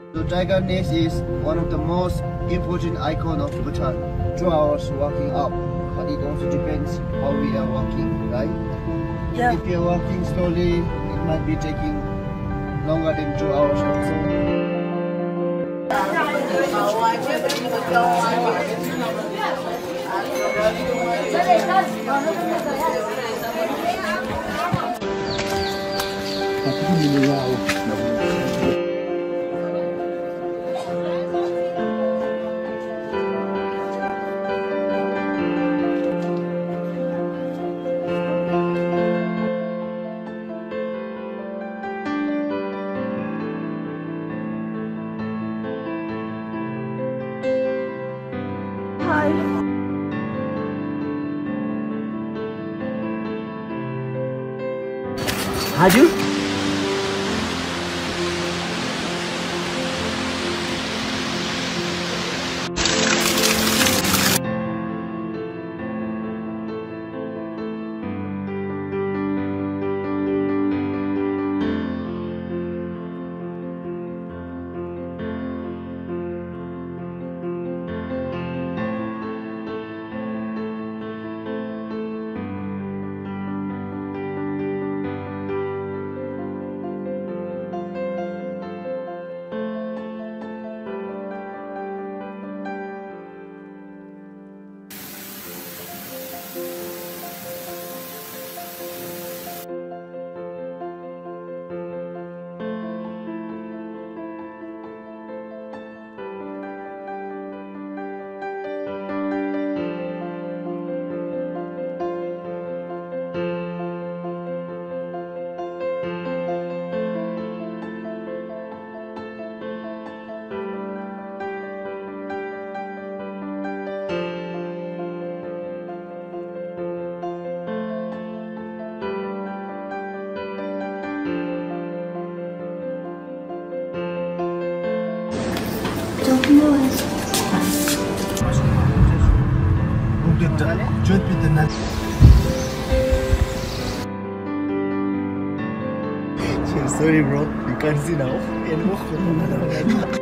The tiger nest is one of the most important icon of Bhutan. 2 hours walking up, but it also depends how we are walking, right? Yeah. If you're walking slowly, it might be taking longer than 2 hours also. Hi. Haju? Sorry bro, you can't see now.